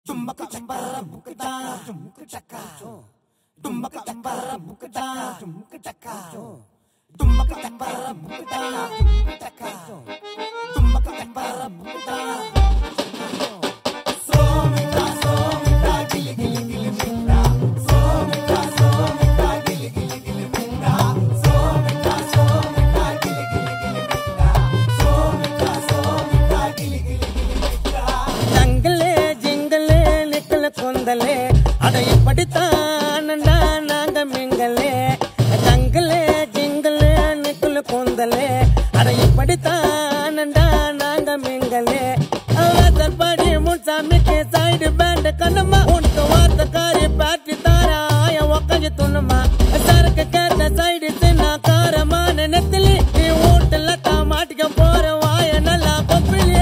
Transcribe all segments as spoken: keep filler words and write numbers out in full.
Tumaka chakara mukada, tumka chaka. Tumaka chakara mukada, tumka chaka. Tumaka chakara mukada, tumka chaka. Tumaka chakara mukada. So mita, so mita, gili gili gili mita. So mita, so mita, gili gili gili mita. So mita, so mita, gili gili gili mita. So mita, so mita, gili gili gili mita. Jungle, jingle, nikal kondale, ada ipaditaan na naga mingale. Jungle, jingle, nikal kondale, ada ipaditaan na naga mingale. Awasan padi munsa mike side band kanama, unka wata kari pati tara aya wakaji tunama. Sarka kata side sena kara mane netli, i utla ta matika pora waya nala kopili.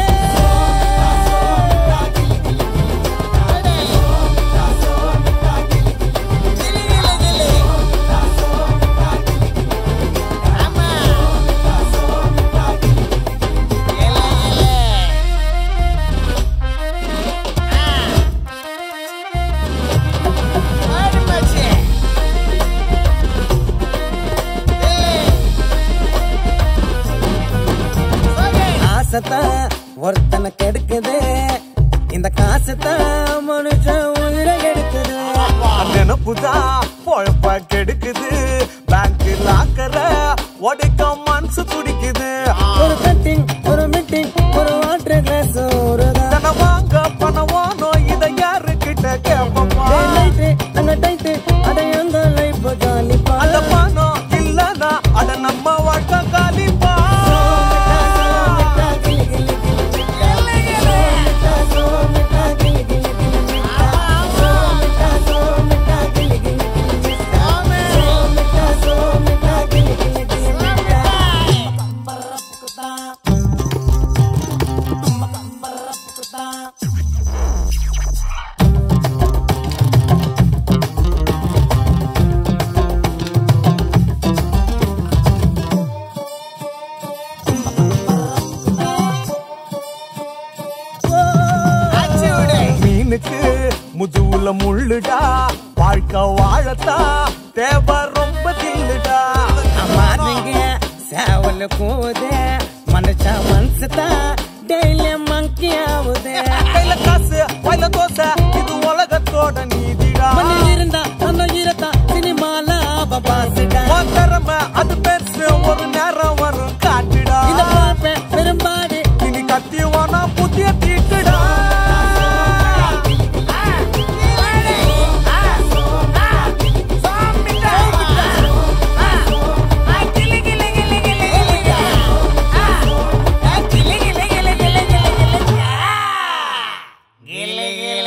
ஒருத்தனை கெடுக்குது இந்த காசுதான் மனுஷன் உயிரை கெடுக்குது. நினப்புதான் பொழப்ப கெடுக்குது, bank லாக்கர உடைக்க மனசு துடிக்குது. ஒரு cutting, ஒரு மீட்டிங், ஒரு வாட்டர் கிளாஸ், ஒரு தன வாங்க பணவானோ இதை யாரு கிட்ட கேப்பமா? லைட்டு அங்க டைட்டு அட எங்க லைஃப் காலிப்பா. அந்த பணம் இல்லனா அட நம்ம வாழ்க்கை காலிப்பா. முதுவுல முள்ளுடா, வாழ்க்கை வாழத்தா தேவை ரொம்ப தில்லுடா. அம்மாங்க சேவல் கூதே, மனுஷா மனசுதா டெய்லி மங்கி ஆகுதே. கையில காசு வாயில தோசை, இது உலகத்தோட நீதிடா. மணி இருந்தா அந்த ஈரத்தா சினிமால பாசுடா. திறமை அது பெருசு, ஒரு நேரம் வரும் காட்டுடா. இந்த பாப்ப பெரும்பாடு இனி கத்திவானா புதிய தீட்டுடா. Gile gile